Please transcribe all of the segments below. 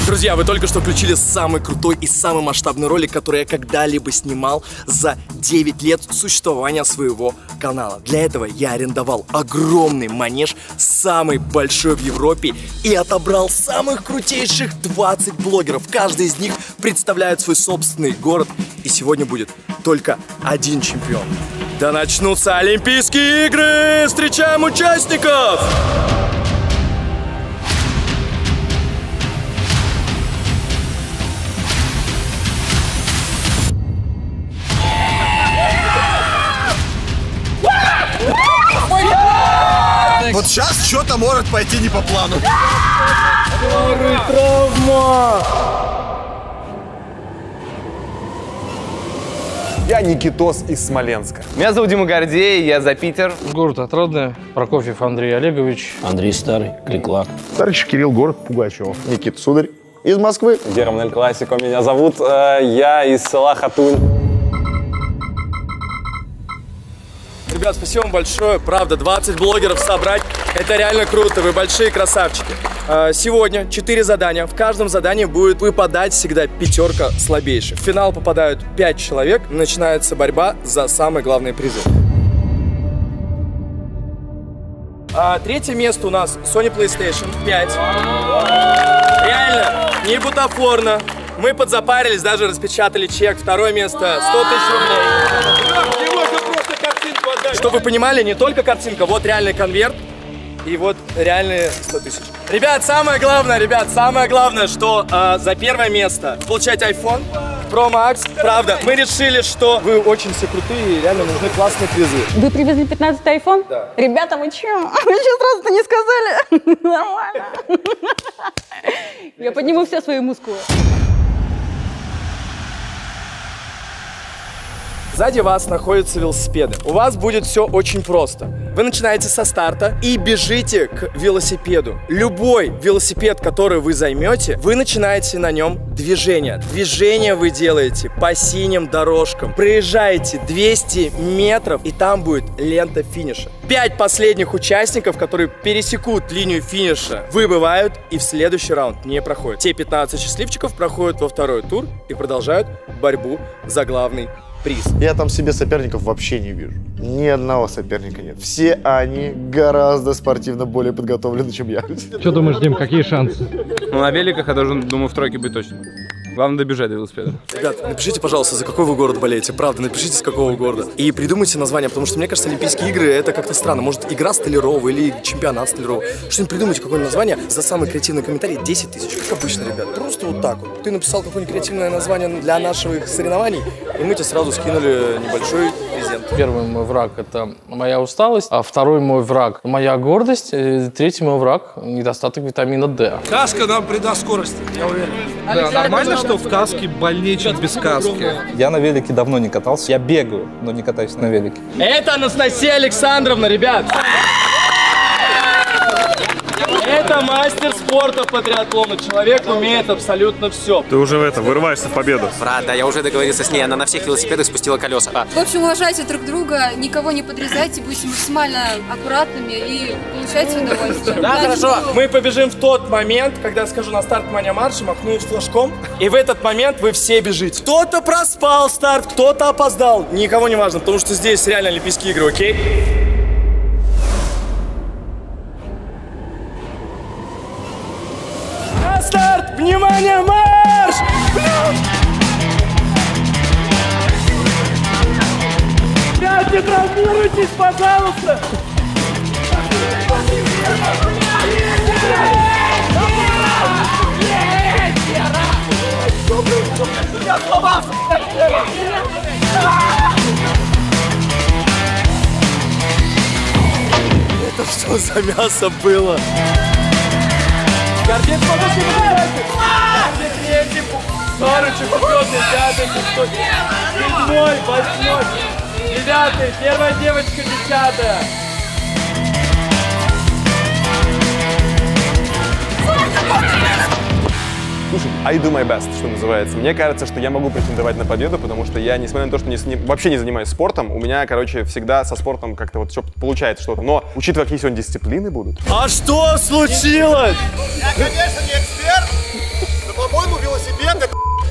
Друзья, вы только что включили самый крутой и самый масштабный ролик, который я когда-либо снимал за 9 лет существования своего канала. Для этого я арендовал огромный манеж, самый большой в Европе, и отобрал самых крутейших 20 блогеров. Каждый из них представляет свой собственный город, и сегодня будет только один чемпион. Да начнутся Олимпийские игры! Встречаем участников! Вот сейчас что-то может пойти не по плану. Травма! Я Никитос из Смоленска. Меня зовут Дима Гордей, я за Питер. Город Отрадный, Прокофьев Андрей Олегович. Андрей Старый, Кликлак. Старыч Кирилл, город Пугачев. Никита Сударь из Москвы. Герман Эль Классико меня зовут. Я из села Хатунь. Ребят, спасибо вам большое. Правда, 20 блогеров собрать, это реально круто. Вы большие красавчики. Сегодня 4 задания. В каждом задании будет выпадать всегда пятерка слабейших. В финал попадают 5 человек. Начинается борьба за самые главные призы. Третье место у нас Sony PlayStation 5. Реально, не бутафорно. Мы подзапарились, даже распечатали чек. Второе место 100 тысяч рублей. Чтобы вы понимали, не только картинка, вот реальный конверт и вот реальные 100 тысяч. Ребят, самое главное, что за первое место получать iPhone Pro Max. Правда, мы решили, что вы очень все крутые и реально нужны классные призы. Вы привезли 15-й iPhone? Да. Ребята, вы че? Вы что сразу-то не сказали? Нормально. Я подниму все свои мускулы. Сзади вас находятся велосипеды. У вас будет все очень просто. Вы начинаете со старта и бежите к велосипеду. Любой велосипед, который вы займете, вы начинаете на нем движение. Движение вы делаете по синим дорожкам. Проезжаете 200 метров, и там будет лента финиша. 5 последних участников, которые пересекут линию финиша, выбывают и в следующий раунд не проходят. Те 15 счастливчиков проходят во второй тур и продолжают борьбу за главный приз. Я там себе соперников вообще не вижу. Ни одного соперника нет. Все они гораздо спортивно более подготовлены, чем я. Что думаешь, Дим, какие шансы? Ну, на великах я должен, думаю, в тройке быть точно. Главное добежать до велосипеда. Ребят, напишите, пожалуйста, за какой вы город болеете. Правда, напишите, с какого города. И придумайте название, потому что, мне кажется, Олимпийские игры — это как-то странно. Может, игра Столярова или чемпионат Столярова. Что-нибудь придумайте, какое-нибудь название. За самый креативный комментарий 10 тысяч. Как обычно, ребят. Просто вот так вот. Ты написал какое-нибудь креативное название для наших соревнований, и мы тебе сразу скинули небольшой презент. Первый мой враг — это моя усталость, а второй мой враг — моя гордость, третий мой враг — недостаток витамина D. Каска нам придаст скорости, я уверен. Да, нормально, что в каске больнее, чем без каски? Я на велике давно не катался. Я бегаю, но не катаюсь на велике. Это Анастасия Александровна, ребят! Это мастер спорта по триатлону. Человек умеет абсолютно все. Ты уже вырываешься в победу. Брат, да, я уже договорился с ней. Она на всех велосипедах спустила колеса. В общем, уважайте друг друга, никого не подрезайте, будьте максимально аккуратными и получайте удовольствие. Да, хорошо. Мы побежим в тот момент, когда я скажу на старт Маня марша, махну флажком, и в этот момент вы все бежите. Кто-то проспал старт, кто-то опоздал. Никого не важно, потому что здесь реально Олимпийские игры, окей? На старт! Внимание, марш! Ребят, не травмируйтесь, пожалуйста! Я сломался! Это что за мясо было? Гордец, подожди, третий, Сорочек, пятый, шестой, седьмой, восьмой, девятый, первая девочка, 10-я. Слушай, I do my best, что называется. Мне кажется, что я могу претендовать на победу, потому что я, несмотря на то, что вообще не занимаюсь спортом, у меня, короче, всегда со спортом как-то вот все получается что-то. Но, учитывая, какие сегодня дисциплины будут... А что случилось? Я, конечно, не эксперт, но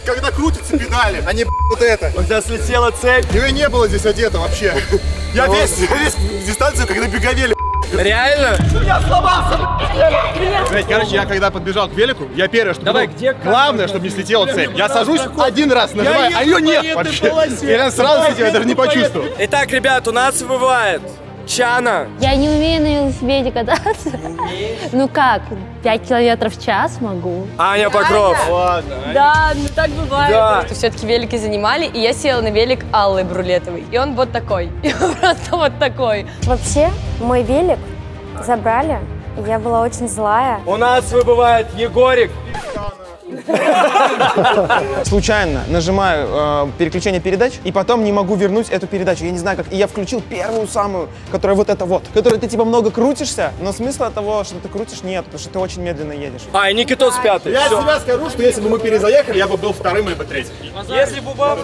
когда крутятся педали, а не вот это. У тебя слетела цепь. Ее не было здесь одета вообще. Я весь дистанцию, когда беговели. Реально? Я сломался, блядь. Короче, я когда подбежал к велику, я первое, что главное, чтобы не слетела цепь. Я сажусь один раз, нажимаю, а ее нет вообще. Я сразу слетел, я даже не почувствовал. Итак, ребят, у нас выбывает Чана. Я не умею на велосипеде кататься. Ну как, 5 километров в час могу. Аня Покров. Да, ну так бывает. Да. Все-таки велики занимали, и я села на велик Аллы Брулетовой. И он вот такой. И он просто вот такой. Вообще, мой велик забрали, и я была очень злая. У нас выбывает Егорик. Случайно нажимаю переключение передач, и потом не могу вернуть эту передачу. Я не знаю как. И я включил первую самую, которая вот эта вот, которой ты типа много крутишься, но смысла того, что ты крутишь, нет, потому что ты очень медленно едешь. А, и Никитос пятый. Я себя скажу, что если бы мы перезаехали, я бы был вторым либо третьим. Если бы баб...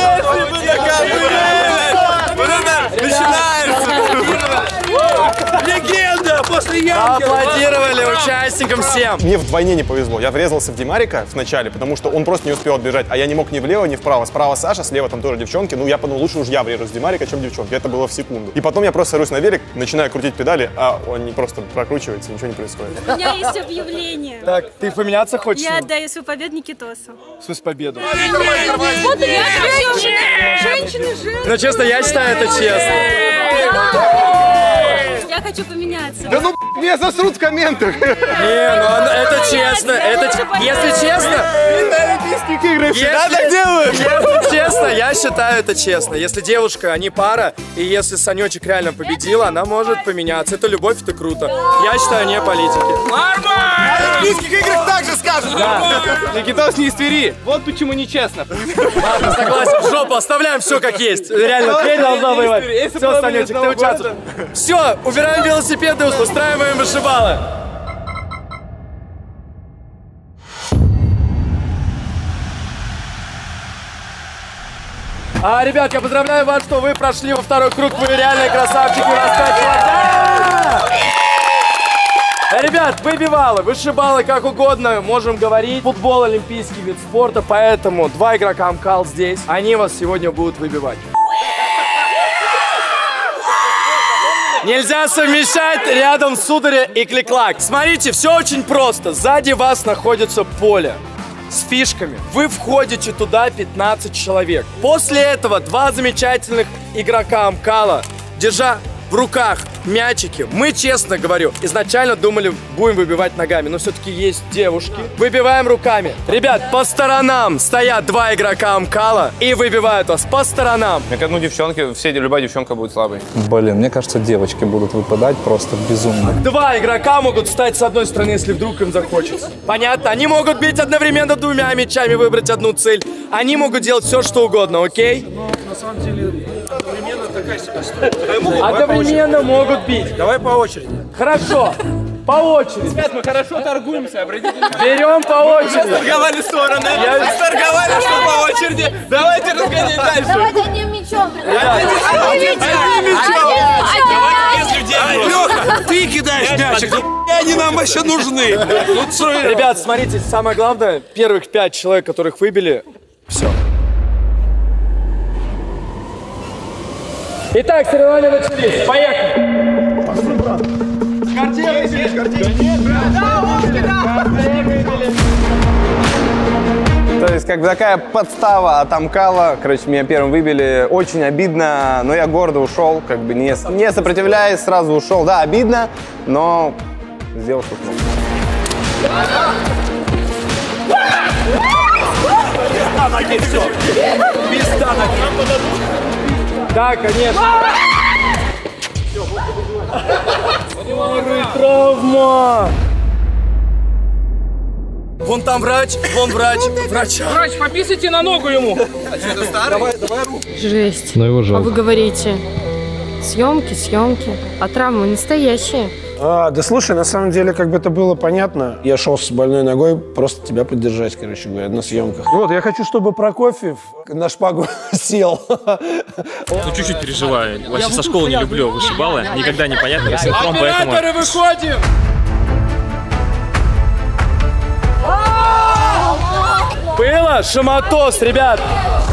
Легенда после ямки! Аплодировали участникам всем. Мне вдвойне не повезло. Я врезался в Димарика вначале, потому что он просто не успел отбежать, а я не мог ни влево, ни вправо. Справа Саша, слева там тоже девчонки. Ну, я подумал, лучше уж я врежусь в Димарика, чем девчонки. Это было в секунду. И потом я просто сажусь на велик, начинаю крутить педали, а он не просто прокручивается, ничего не происходит. У меня есть объявление. Так, ты поменяться хочешь? Я отдаю свою победу Никитосу. В смысле победу? Вот я женщины. Ну, честно, я считаю это честно. Я хочу поменяться. Да ну, меня засрут в комментах. Не, ну это честно. Если честно... Если честно, я считаю это честно. Если девушка, они пара, и если Санечек реально победила, она может поменяться. Это любовь, это круто. Я считаю, не политики. На олимпийских играх так же скажут. Никитос не из Твери. Вот почему нечестно. Ладно, согласен. В жопу, оставляем все как есть. Реально, Тверь должна воевать. Все, Санечек, ты участвуешь. Все, убираем велосипеды, устраиваем вышибалы. Ребят, я поздравляю вас, что вы прошли во второй круг. Вы реальные красавчики. Ребят, выбивалы, вышибалы, как угодно, можем говорить. Футбол — олимпийский вид спорта, поэтому 2 игрока Амкал здесь. Они вас сегодня будут выбивать. Нельзя совмещать рядом сударя и клик-клак. Смотрите, все очень просто. Сзади вас находится поле с фишками. Вы входите туда 15 человек. После этого 2 замечательных игрока Амкала, держа в руках мячики, мы, честно говорю, изначально думали, будем выбивать ногами, но все-таки есть девушки. Выбиваем руками. Ребят, по сторонам стоят 2 игрока Амкала и выбивают вас по сторонам. Мне кажется, ну, девчонки, любая девчонка будет слабой. Блин, мне кажется, девочки будут выпадать просто безумно. 2 игрока могут встать с одной стороны, если вдруг им захочется. Понятно? Они могут бить одновременно 2 мячами, выбрать одну цель. Они могут делать все, что угодно, окей? На самом деле, одновременно такая ситуация. Одновременно могут бить. Давай по очереди. Хорошо. По очереди. Ребят, мы хорошо торгуемся, обратите внимание. Берем по очереди. Торговали стороны. Торговали, что по очереди. Давайте разгонять дальше. Давайте одним мячом. Леха, ты кидаешь мячик. Они нам вообще нужны. Ребят, смотрите, самое главное, первых 5 человек, которых выбили, все. Итак, соревнования начались. Поехали. Пошли, брат. То есть, как бы такая подстава от Амкала. Короче, меня первым выбили. Очень обидно, но я гордо ушел. Как бы не сопротивляясь, сразу ушел. Да, обидно, но сделал, что смог. Да, конечно. Травма. Вон там врач, вон врач. Врач, пописайте на ногу ему. А что, это старый? Давай руку. Жесть. Ну его А жалко. вы говорите, съемки, а травмы настоящие. Да слушай, на самом деле, как бы это было понятно. Я шел с больной ногой, просто тебя поддержать, короче говоря, на съемках. Вот, я хочу, чтобы Прокофьев на шпагу сел. Ну, чуть-чуть переживаю. Вообще со школы не люблю вышибалы. Никогда не понятно, синхрон, поэтому... Операторы, выходим! Было? Шаматос, ребят.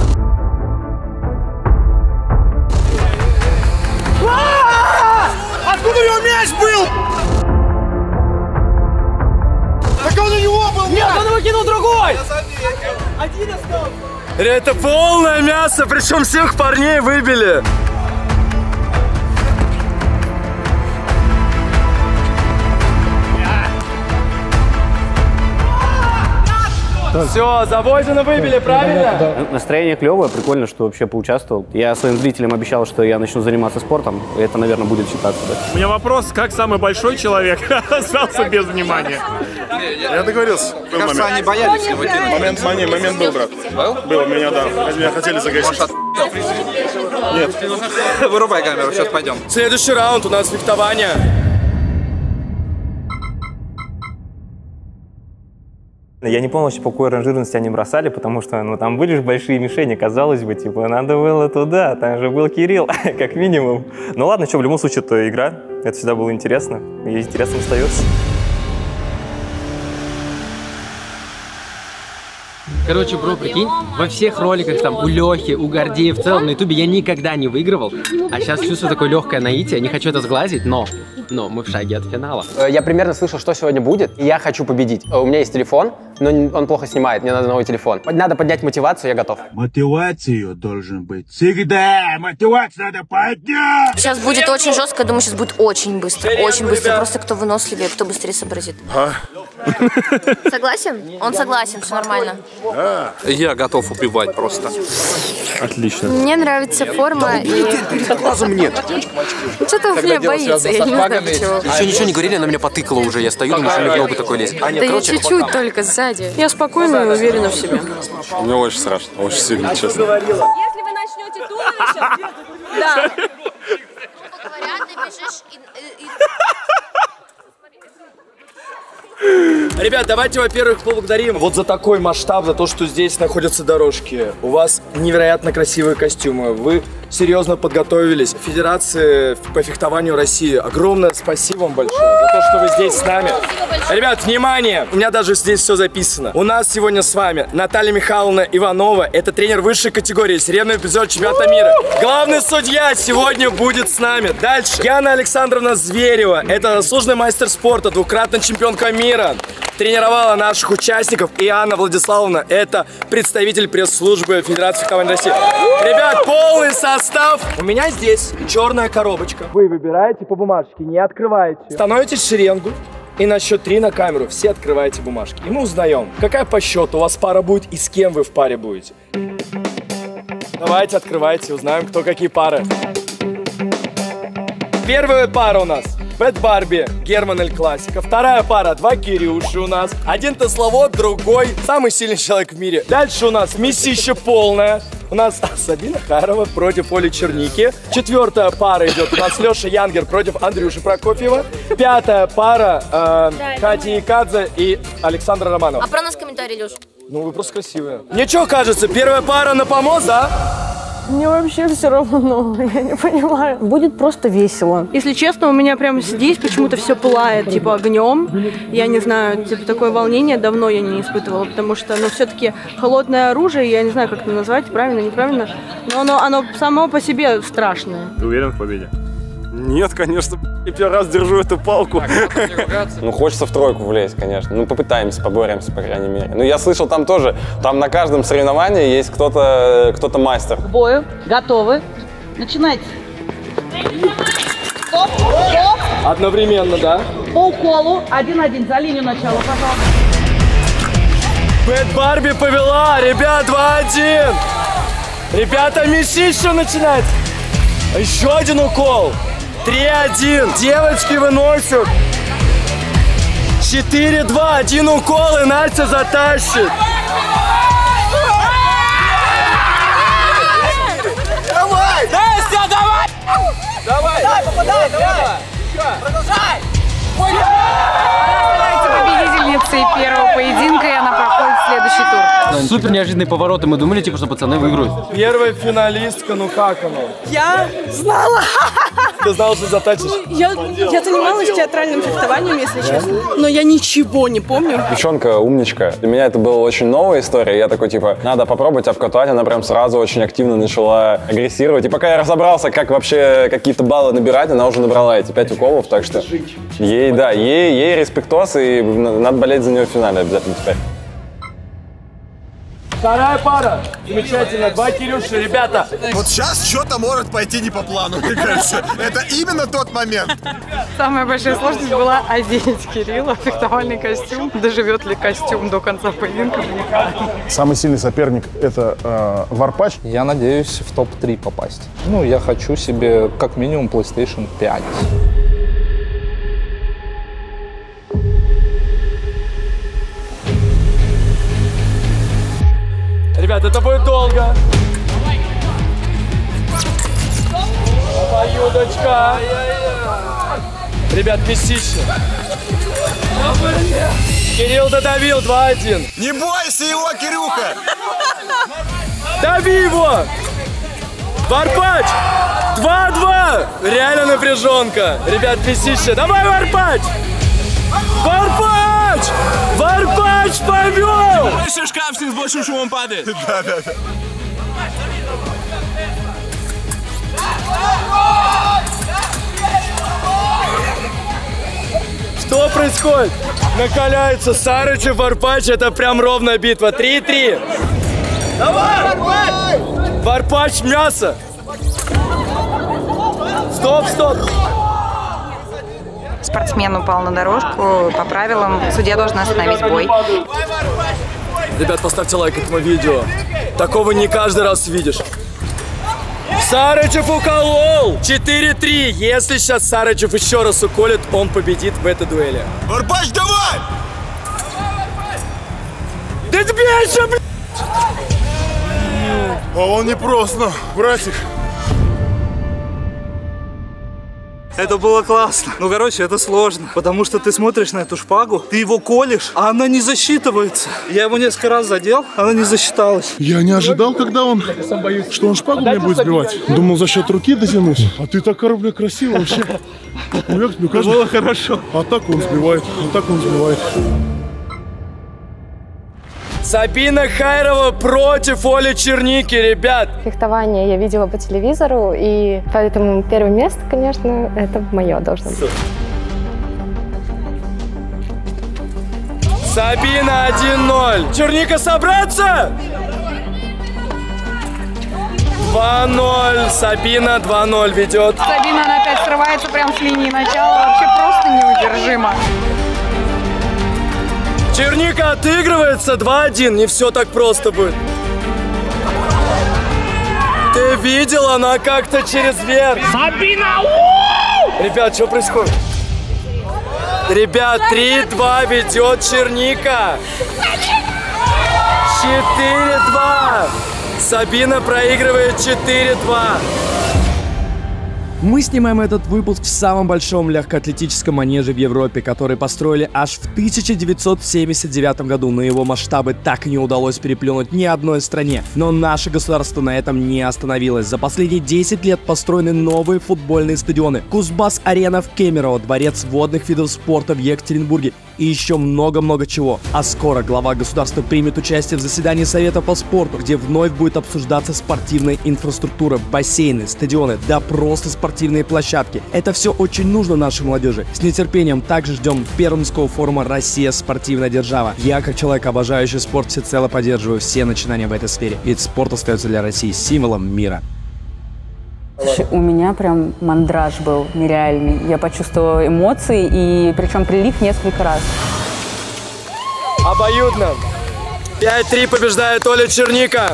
Откуда у него мяч был? Так он у него был! Нет, он выкинул другой! Один остался. Это полное мясо, причем всех парней выбили. Все, Завозина выбили, правильно? Настроение клевое, прикольно, что вообще поучаствовал. Я своим зрителям обещал, что я начну заниматься спортом, и это, наверное, будет считаться. Да. У меня вопрос, как самый большой человек остался без внимания? Я договорился. Кажется, они боялись его кинуть. Момент был, брат. Был у меня, да. Меня хотели загасить. Нет. Вырубай камеру, сейчас пойдем. Следующий раунд у нас фехтование. Я не понял, по какой ранжирности они бросали, потому что, ну, там были же большие мишени, казалось бы, типа, надо было туда, там же был Кирилл, как минимум. Ну ладно, что, в любом случае, это игра, это всегда было интересно, и интересно остается. Короче, бро, прикинь, во всех роликах, там, у Лехи, у Гордея, в целом на ютубе я никогда не выигрывал, а сейчас чувствую такое легкое наитие, не хочу это сглазить, но мы в шаге от финала. Я примерно слышал, что сегодня будет, и я хочу победить. У меня есть телефон, но он плохо снимает, мне надо новый телефон. Надо поднять мотивацию, я готов. Мотивацию должен быть всегда, мотивацию надо поднять! Сейчас будет очень жестко, я думаю, сейчас будет очень быстро, просто кто выносливее, кто быстрее сообразит. Согласен? Он согласен, все нормально. Я готов убивать просто. Отлично. Мне нравится форма и... Глазом нет. Что-то он меня боится, я не знаю почему. Еще ничего не говорили, она меня потыкала уже, я стою, думаю, что мне в ногу такой лезет. Да я чуть-чуть только сзади. Я спокойна и уверена в себе. Мне очень страшно, очень сильно, честно. Если вы начнете туловище... Да. Говорят, ты бежишь и... Ребят, давайте, во-первых, поблагодарим вот за такой масштаб, за то, что здесь находятся дорожки. У вас невероятно красивые костюмы. Вы серьезно подготовились. Федерации по фехтованию России, огромное спасибо вам большое за то, что вы здесь с нами. Ребят, внимание! У меня даже здесь все записано. У нас сегодня с вами Наталья Михайловна Иванова. Это тренер высшей категории, серебряный эпизод чемпионата мира. Главный судья сегодня будет с нами. Дальше. Яна Александровна Зверева. Это заслуженный мастер спорта, двукратная чемпионка мира. Тренировала наших участников. И Анна Владиславовна, это представитель пресс-службы Федерации фехтования России. Ребят, полный состав. У меня здесь черная коробочка. Вы выбираете по бумажке, не открываете. Становитесь в шеренгу. И на счет 3 на камеру все открываете бумажки. И мы узнаем, какая по счету у вас пара будет и с кем вы в паре будете. Давайте открывайте, узнаем, кто какие пары. Первая пара у нас Бэт Барби, Герман Эль Классика. Вторая пара, два Кирюши у нас. Один Тесловод, другой самый сильный человек в мире. Дальше у нас месище полное. У нас Сабина Харова против Оли Черники. Четвертая пара идет у нас Леша Янгер против Андрюши Прокофьева. Пятая пара Катя Икадзе и Александра Романова. А про нас комментарий, Леш? Ну, вы просто красивые. Мне что кажется, первая пара на помост, да? Мне вообще все равно, я не понимаю. Будет просто весело. Если честно, у меня прямо здесь почему-то все пылает, типа огнем. Я не знаю, типа такое волнение давно я не испытывала, потому что, ну, все-таки холодное оружие, я не знаю, как это назвать, правильно, неправильно, но оно само по себе страшное. Ты уверен в победе? Нет, конечно, я первый раз держу эту палку. Ну, хочется в тройку влезть, конечно. Ну, попытаемся, поборемся, по крайней мере. Ну, я слышал, там тоже, там на каждом соревновании есть кто-то мастер. К бою, готовы, начинайте. Стоп, стоп. Одновременно, да? По уколу, 1-1, за линию начала, пожалуйста. Бэт Барби повела, ребят, 2-1. Ребята, месище начинать. Еще один укол. 3-1. Девочки выносят. 4-2. Один укол, и Настя затащит. Давай! Настя, давай! Давай! Давай, попадай, давай! Продолжай! Победительницей первого поединка, и она проходит в следующий тур. Супер неожиданные повороты, мы думали, типа, что пацаны выиграют. Первая финалистка, ну как оно? Я знала! ты знал, что затащишь? Я занималась театральным фехтованием, если честно. Но я ничего не помню. Девчонка умничка. Для меня это была очень новая история. Я такой, типа, надо попробовать обкатать. Она прям сразу очень активно начала агрессировать. И пока я разобрался, как вообще какие-то баллы набирать, она уже набрала эти 5 уколов. Так что ей респектос, и надо болеть за нее в финале обязательно теперь. Вторая пара. Замечательно. 2 Кирюши, ребята. Вот сейчас что-то может пойти не по плану, мне кажется. Это именно тот момент. Самая большая сложность была одеть Кирилла в фехтовальный костюм. Доживет ли костюм до конца поединка? Самый сильный соперник — это Варпач. Я надеюсь в топ-3 попасть. Ну, я хочу себе как минимум PlayStation 5. Ребят, это будет долго. Обоюдочка. Ребят, месище. Кирилл додавил 2-1. Не бойся его, Кирюха! Дави его! Варпач! 2-2! Реально напряженка. Ребят, месище. Давай, Варпач! Варпач! Варпач повел! Больше шкафчик с большим шумом падает. Да. Что происходит? Накаляется Сарычев, Варпач. Это прям ровная битва. 3-3. Давай, Варпач! Варпач, мясо. Стоп. Спортсмен упал на дорожку. По правилам судья должен остановить бой. Ребят, поставьте лайк этому видео. Такого не каждый раз видишь. Сарычев уколол! 4-3. Если сейчас Сарычев еще раз уколет, он победит в этой дуэли. Варпач, давай! Да бейся, блядь! А он не просто, братик. Это было классно. Ну, короче, это сложно, потому что ты смотришь на эту шпагу, ты его колешь, а она не засчитывается. Я его несколько раз задел, она не засчиталась. Я не ожидал, что он шпагу мне будет сбивать. Думал, за счет руки дотянуть. А ты так, бля, красиво вообще. Было хорошо. А так он сбивает, Сабина Хайрова против Оли Черники, ребят. Фехтование я видела по телевизору, и поэтому первое место, конечно, это мое должно быть. Сабина 1-0. Черника собраться! 2-0. Сабина 2-0 ведет. Сабина, она опять срывается прям с линии начала. Вообще просто неудержимо. Черника отыгрывается 2-1. Не все так просто будет. Ты видел, она как-то через верх. Сабина! Ребят, что происходит? Ребят, 3-2 ведет Черника. 4-2. Сабина проигрывает 4-2. Мы снимаем этот выпуск в самом большом легкоатлетическом манеже в Европе, который построили аж в 1979 году, но его масштабы так и не удалось переплюнуть ни одной стране. Но наше государство на этом не остановилось. За последние 10 лет построены новые футбольные стадионы. Кузбасс-арена в Кемерово, дворец водных видов спорта в Екатеринбурге и еще много-много чего. А скоро глава государства примет участие в заседании Совета по спорту, где вновь будет обсуждаться спортивная инфраструктура, бассейны, стадионы, да просто спортивные площадки. Это все очень нужно нашей молодежи. С нетерпением также ждем Пермского форума «Россия. Спортивная держава». Я, как человек, обожающий спорт, всецело поддерживаю все начинания в этой сфере. Ведь спорт остается для России символом мира. У меня прям мандраж был нереальный. Я почувствовала эмоции, и причем прилив несколько раз. Обоюдно. 5-3 побеждает Оля Черника.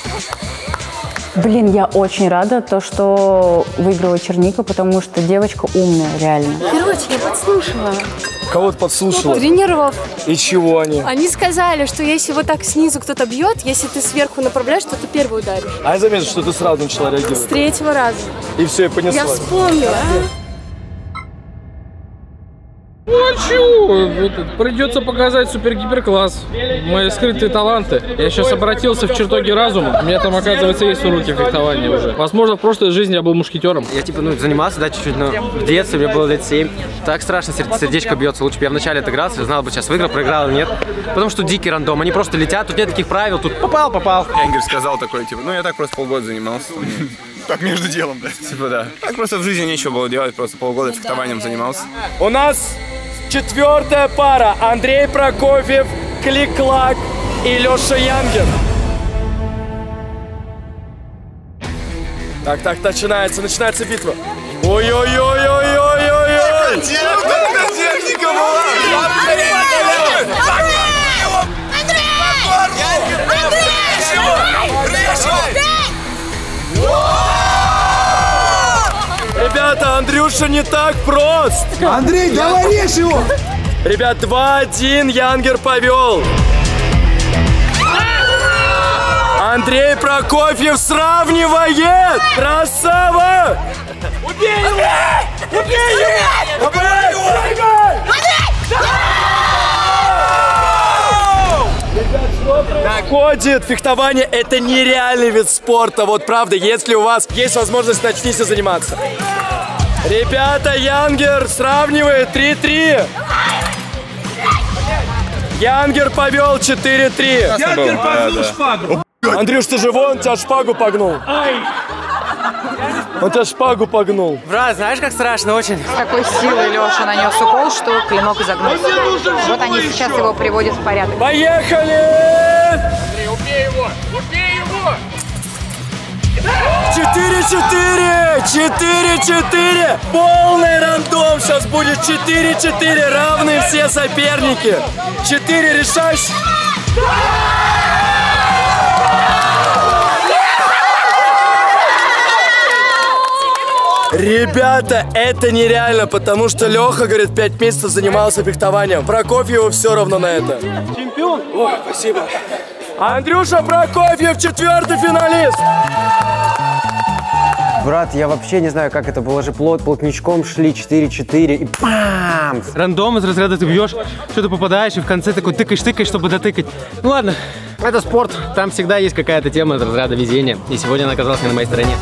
Блин, я очень рада, что выиграла Черника, потому что девочка умная, реально. Короче, я подслушала. Кого ты подслушала? Тренеров. И чего они? Они сказали, что если вот так снизу кто-то бьет, если ты сверху направляешь, то ты первый ударишь. А я заметил, что ты сразу начала реагировать. С 3-го раза. И все, и понеслась. Я вспомнила. хочу. Придется показать супер-гипер-класс. Мои скрытые таланты. Я сейчас обратился в чертоги разума. У меня там, оказывается, есть уроки фехтования уже. Возможно, в прошлой жизни я был мушкетером. Я типа, занимался, да, чуть-чуть, но в детстве, мне было лет 7. Так страшно, сердечко бьется. Лучше бы я вначале отыгрался, знал бы, сейчас выиграл, проиграл или нет. Потому что дикий рандом, они просто летят, тут нет таких правил, тут попал. Янгер сказал такой, типа, я так просто полгода занимался. Так, между делом, да. Типа, да. Так просто в жизни нечего было делать, просто полгода фехтованием занимался. У нас 4-я пара. Андрей Прокофьев, Клик-Клак и Леша Янгер. Так, начинается битва. Ой-ой-ой-ой-ой-ой-ой! Какая техника была! Ребята, Андрюша не так прост! Андрей, давай режь его! Ребят, 2-1, Янгер повел. Андрей Прокофьев сравнивает! Красава! Убей его! Убей его! Убей его! Ходит, фехтование — это нереальный вид спорта. Вот правда, если у вас есть возможность, начните заниматься. Ребята, Янгер сравнивает 3-3. Янгер повел 4-3. Янгер погнул шпагу. Андрюш, ты же вон, тебя шпагу погнул. Он тебя шпагу погнул. Брат, знаешь, как страшно очень? С такой силой Леша нанес укол, что клинок изогнулся. Вот они сейчас его приводят в порядок. Поехали! Убей его! Убей его! 4-4! 4-4! Полный рандом! Сейчас будет 4-4! Равные все соперники! 4 решающих! Ребята, это нереально, потому что Леха, говорит, 5 месяцев занимался фехтованием. Прокофьеву все равно на это. Чемпион? Ой, спасибо. Андрюша Прокофьев, 4-й финалист. Брат, я вообще не знаю, как это было же плотничком шли 4-4 и бам! Рандом из разряда ты бьешь, что-то попадаешь и в конце такой тыкаешь, чтобы дотыкать. Ну ладно, это спорт, там всегда есть какая-то тема из разряда везения. И сегодня она оказалась не на моей стороне.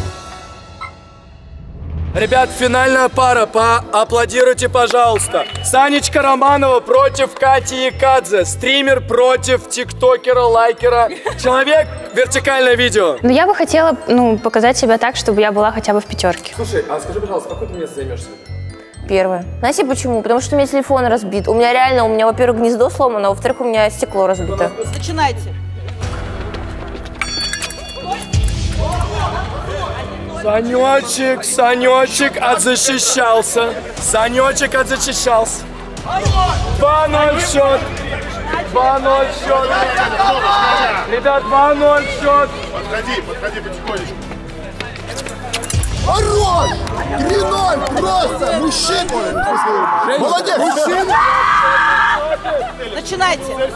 Ребят, финальная пара, поаплодируйте, пожалуйста. Санечка Романова против Кати Якадзе. Стример против тиктокера, лайкера. Человек, вертикальное видео. Ну, я бы хотела, показать себя так, чтобы я была хотя бы в 5-ке. Слушай, а скажи, пожалуйста, какое ты место займешься? Первое. Знаете почему? Потому что у меня телефон разбит. У меня, во-первых, гнездо сломано, а во-вторых, у меня стекло разбито. Начинайте. Санечек отзащищался. 2-0 счет. 2-0 счет. Ребят, 2-0 счет. Подходи потихонечку. Хорош! 3-0 просто! Мужчина! Молодец! Мужчина! Начинайте.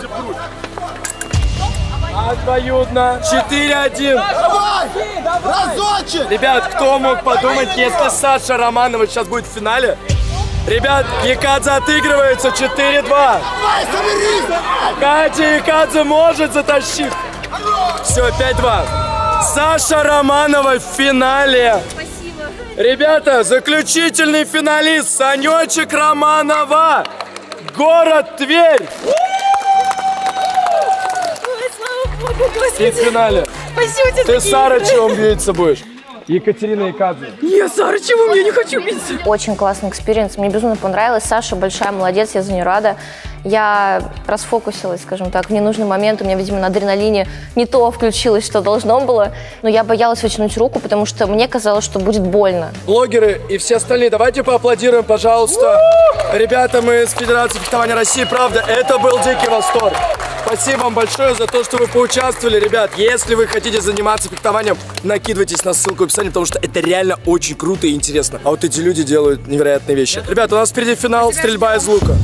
Обоюдно. 4-1. Давай! Разочек! Ребят, кто мог подумать, если Саша Романова сейчас будет в финале? Ребят, Якадзе отыгрывается 4-2. Давай, соберись! Катя Якадзе может затащить. Все, 5-2. Саша Романова в финале. Спасибо. Ребята, заключительный финалист Санечек Романова. Город Тверь. Ты в финале. Спасибо тебе. Ты с Сарычевым биться будешь. Екатерина Якадзе. Я Сарычевым, я не хочу биться. Очень классный экспириенс, мне безумно понравилось. Саша большая молодец, я за нее рада. Я расфокусилась, скажем так, в ненужный момент. У меня, видимо, на адреналине не то включилось, что должно было. Но я боялась вытянуть руку, потому что мне казалось, что будет больно. Блогеры и все остальные, давайте поаплодируем, пожалуйста. Ребята, мы с Федерации фехтования России, правда, это был дикий восторг. Спасибо вам большое за то, что вы поучаствовали, ребят. Если вы хотите заниматься фехтованием, накидывайтесь на ссылку в описании, потому что это реально очень круто и интересно. А вот эти люди делают невероятные вещи. Ребят, у нас впереди финал, стрельба из лука.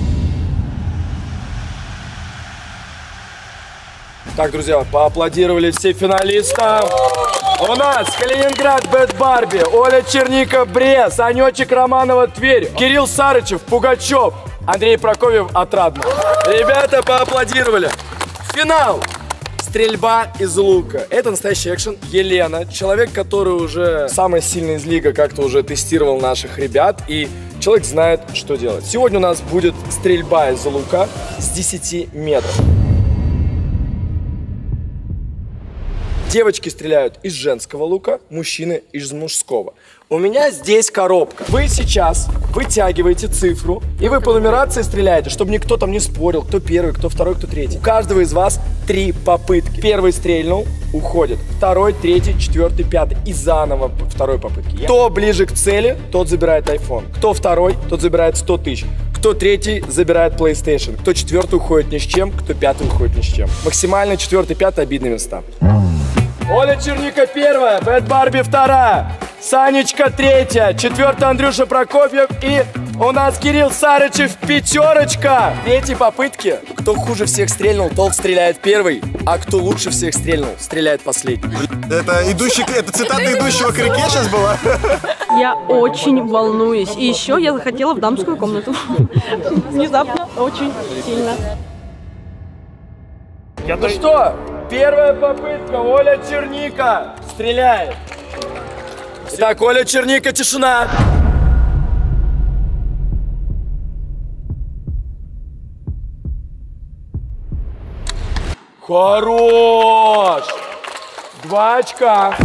Так, друзья, поаплодировали все финалистам. У нас Калининград, Бэт Барби, Оля Черника, Брест, Санечек Романова, Тверь, Кирилл Сарычев, Пугачев, Андрей Прокофьев отрадно. Ребята поаплодировали. Финал. Стрельба из лука. Это настоящий экшен. Елена, человек, который уже самый сильный из лига, как-то уже тестировал наших ребят. И человек знает, что делать. Сегодня у нас будет стрельба из лука с 10 метров. Девочки стреляют из женского лука, мужчины из мужского. У меня здесь коробка. Вы сейчас вытягиваете цифру, и вы по нумерации стреляете, чтобы никто там не спорил, кто первый, кто второй, кто третий. У каждого из вас 3 попытки. Первый стрельнул, уходит. Второй, третий, четвертый, пятый. И заново второй попытки. Кто ближе к цели, тот забирает iPhone. Кто второй, тот забирает 100 тысяч. Кто третий, забирает PlayStation. Кто четвертый, уходит ни с чем. Кто пятый, уходит ни с чем. Максимально четвертый, пятый обидные места. Оля Черника первая, Бэд Барби вторая, Санечка третья, четвертая Андрюша Прокофьев и у нас Кирилл Сарычев пятерочка. Третьей попытки. Кто хуже всех стрельнул, тот стреляет первый, а кто лучше всех стрельнул, стреляет последний. Это цитата идущего к реке сейчас была? Я очень волнуюсь. И еще я захотела в дамскую комнату. Внезапно, очень сильно. Ну что, первая попытка, Оля Черника стреляет. Итак, Оля Черника, тишина. Хорош! 2 очка.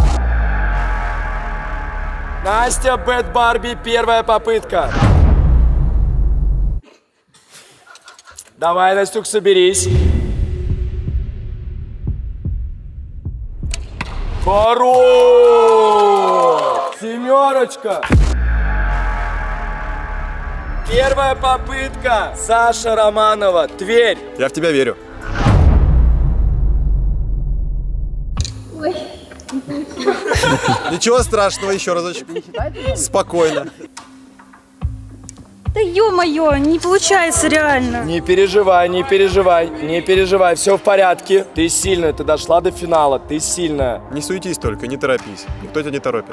Настя, Бэд Барби, первая попытка. Давай, Настюк, соберись. Хорош! 7. Первая попытка. Саша Романова, Тверь. Я в тебя верю. Ой, не получилось. Ничего страшного, еще разочек. Спокойно. Да ё-моё, не получается реально. Не переживай, не переживай, не переживай, все в порядке. Ты сильная, ты дошла до финала, ты сильная. Не суетись только, не торопись. Никто тебя не торопит.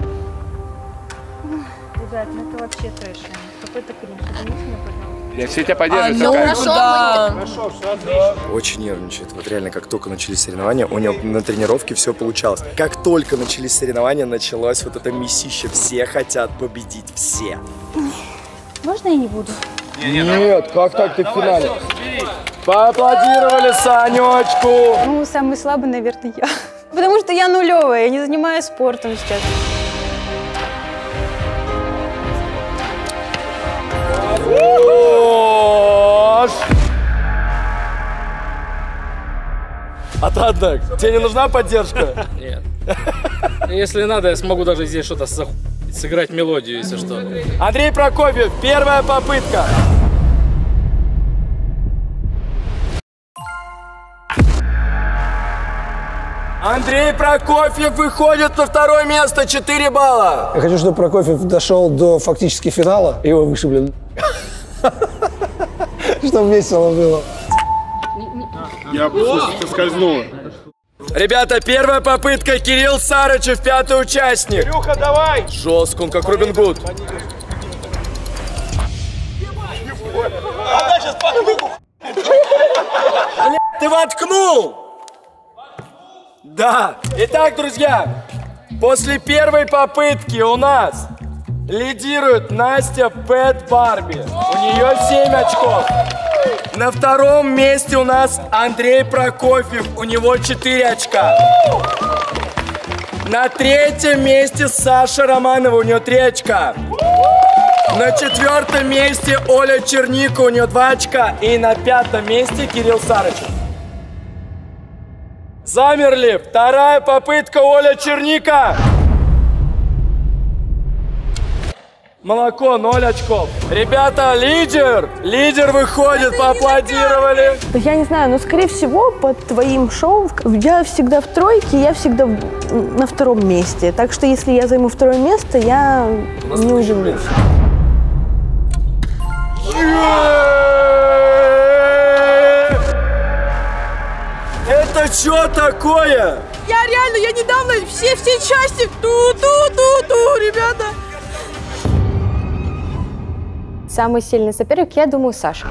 Ребят, ну это вообще трэш. Какой-то кринж. Извините меня, пожалуйста. Я все тебя поддерживаю. Ну хорошо, да. Хорошо, все отлично. Очень нервничает. Вот реально, как только начались соревнования, у него на тренировке все получалось. Как только начались соревнования, началось вот это месище. Все хотят победить, все. Можно я не буду? Нет, как так ты в финале? Поаплодировали Санечку. Ну, самый слабый, наверное, я. Потому что я нулевая, я не занимаюсь спортом сейчас. Отрадно. Тебе не нужна поддержка? Нет. Если надо, я смогу даже здесь что-то сыграть мелодию, если что. Андрей Прокофьев, первая попытка. Андрей Прокофьев выходит на 2 место, 4 балла. Я хочу, чтобы Прокофьев дошел до фактически финала, и его вышибли. Чтобы весело было. Я соскользнула. Ребята, первая попытка. Кирилл Сарычев, 5-й участник. Кирюха, давай! Жестко, он как Робин Гуд. Ты воткнул! Да. Итак, друзья, после первой попытки у нас лидирует Настя Бэд Барби. У нее 7 очков. На 2-м месте у нас Андрей Прокофьев. У него 4 очка. На 3-м месте Саша Романова. У нее 3 очка. На 4-м месте Оля Черника. У нее 2 очка. И на 5-м месте Кирилл Сарычев. Замерли. 2-я попытка, Оля Черника. Молоко, 0 очков. Ребята, лидер выходит, поаплодировали. Я не знаю, но скорее всего под твоим шоу я всегда в тройке, я всегда на 2-м месте. Так что если я займу 2-е место, я не удивлюсь. Это что такое? Я недавно все части ту-ту-ту-ту, ребята. Самый сильный соперник, я думаю, Саша.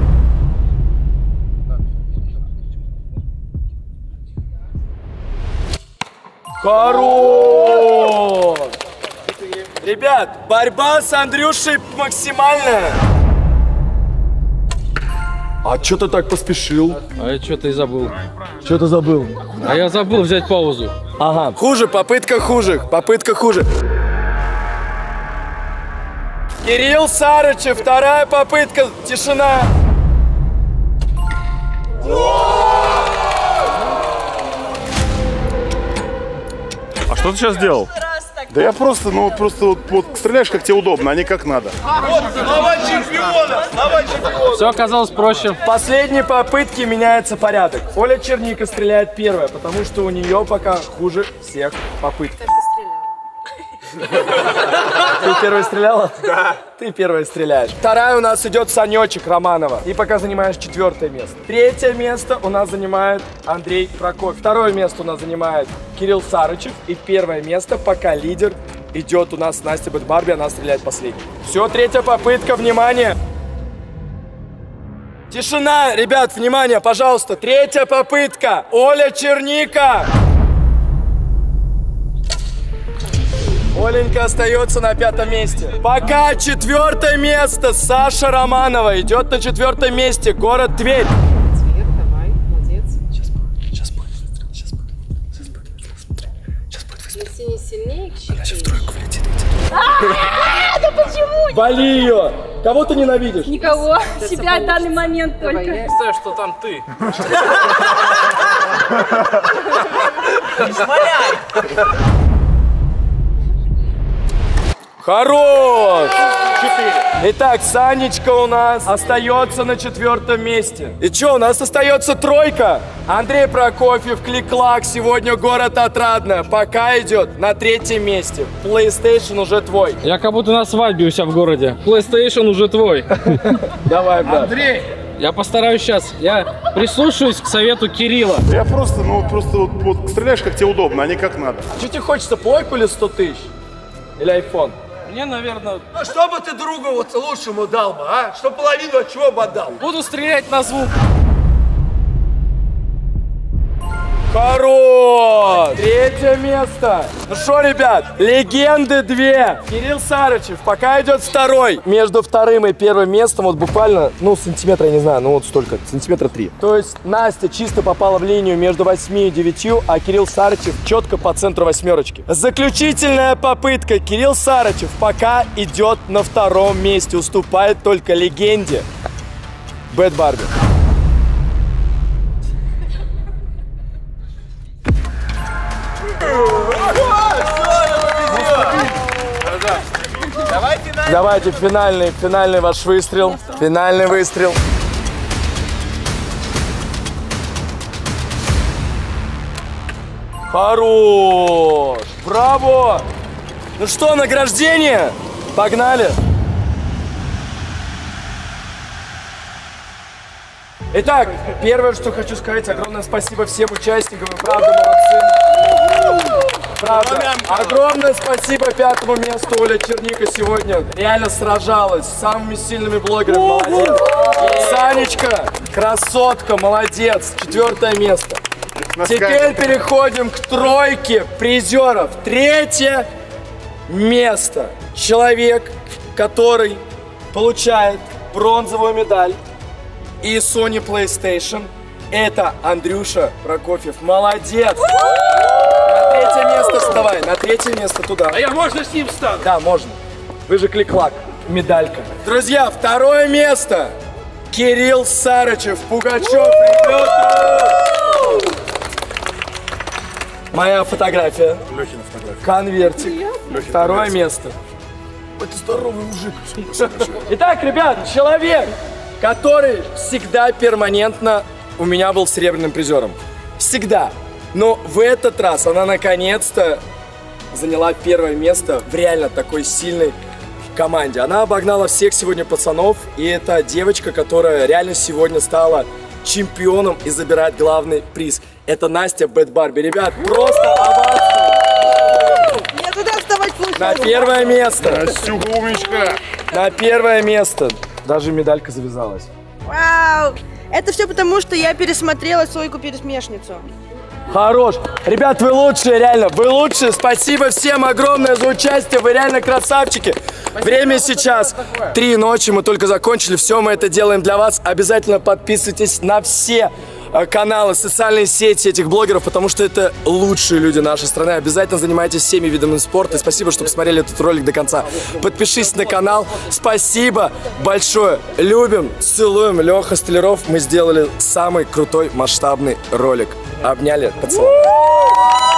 Хорош! Ребят, борьба с Андрюшей максимальная. А чё ты так поспешил? А я что-то и забыл. Что ты забыл? А я забыл взять паузу. Ага. Хуже, попытка хуже, попытка хуже. Кирилл Сарычев, вторая попытка, тишина. А что ты сейчас делал? Да я просто, вот стреляешь, как тебе удобно, а не как надо. Вот, слова чемпиона, слова чемпиона. Все оказалось проще. В последней попытке меняется порядок. Оля Черника стреляет первая, потому что у нее пока хуже всех попыток. Ты первая стреляла? Да. Ты первая стреляешь. Вторая у нас идет Санечек Романова. И пока занимаешь 4-е место. 3-е место у нас занимает Андрей Прокофьев. 2-е место у нас занимает Кирилл Сарычев. И 1-е место пока лидер идет у нас Настя Бэтбарби. Она стреляет последней. Все, 3-я попытка. Внимание. Тишина, ребят, внимание, пожалуйста. 3-я попытка. Оля Черника. Оленька остается на 5-м месте. Пока 4-е место. Саша Романова идет на 4-м месте. Город Тверь. Давай, молодец. Сейчас будет. Если не сильнее, к она сейчас в тройку влетит. Да почему? Вали ее. Кого ты ненавидишь? Никого. Себя в данный момент только. Я не знаю, что там ты. Хорош! 4. Итак, Санечка у нас остается на 4-м месте. И что, у нас остается 3-ка. Андрей Прокофьев, Клик-Клак, сегодня город Отрадное. Пока идет на 3-м месте. PlayStation уже твой. Я как будто на свадьбе у себя в городе. PlayStation уже твой. Давай, брат. Андрей! Я постараюсь сейчас. Я прислушаюсь к совету Кирилла. Я просто стреляешь, как тебе удобно, а не как надо. Что тебе хочется, плойку или 100 тысяч? Или айфон? Мне, наверное... А что бы ты другу вот лучшему дал бы, а? Что половину от чего бы отдал? Буду стрелять на звук. Хорош! 3-е место. Ну что, ребят, легенды 2. Кирилл Сарычев, пока идет 2-й. Между 2-м и 1-м местом вот буквально, сантиметра, я не знаю, вот столько, сантиметра 3. То есть Настя чисто попала в линию между 8 и 9, а Кирилл Сарычев четко по центру 8-ки. Заключительная попытка. Кирилл Сарычев пока идет на 2-м месте, уступает только легенде Бэтбарби. Давайте финальный ваш выстрел. Финальный выстрел. Хорош! Браво! Ну что, награждение? Погнали! Итак, первое, что хочу сказать, огромное спасибо всем участникам, вы правда молодцы. Правда. Огромное спасибо 5-му месту. Оля Черника сегодня реально сражалась с самыми сильными блогерами. Молодец. Санечка, красотка, молодец. 4-е место. Теперь переходим к 3-ке призеров. 3-е место. Человек, который получает бронзовую медаль и Sony PlayStation, это Андрюша Прокофьев. Молодец! На 3-е место вставай, на 3-е место туда. А я можно с ним встану? Да, можно. Вы же Клик-Клак, медалька. Друзья, 2-е место. Кирилл Сарычев, Пугачев, ребята! Моя фотография. Лехина фотография. Конвертик. 2-е место. Это здоровый мужик. Итак, ребят, человек, который всегда перманентно у меня был серебряным призером. Всегда. Но в этот раз она наконец-то заняла 1-е место в реально такой сильной команде. Она обогнала всех сегодня пацанов, и это девочка, которая реально сегодня стала чемпионом и забирает главный приз. Это Настя Бэтбарби. Ребят, просто овация! Я туда вставать делать функцию. На первое место. Настюха, умничка. На первое место. Даже медалька завязалась. Вау! Это все потому, что я пересмотрела «Сойку-пересмешницу». Хорош. Ребят, вы лучшие, реально. Вы лучшие. Спасибо всем огромное за участие. Вы реально красавчики. Время сейчас 3 ночи. Мы только закончили. Все мы это делаем для вас. Обязательно подписывайтесь на все каналы, социальные сети этих блогеров, потому что это лучшие люди нашей страны. Обязательно занимайтесь всеми видами спорта. И спасибо, что посмотрели этот ролик до конца. Подпишись на канал. Спасибо большое. Любим, целуем. Леха Столяров. Мы сделали самый крутой масштабный ролик. Обняли, поцеловали.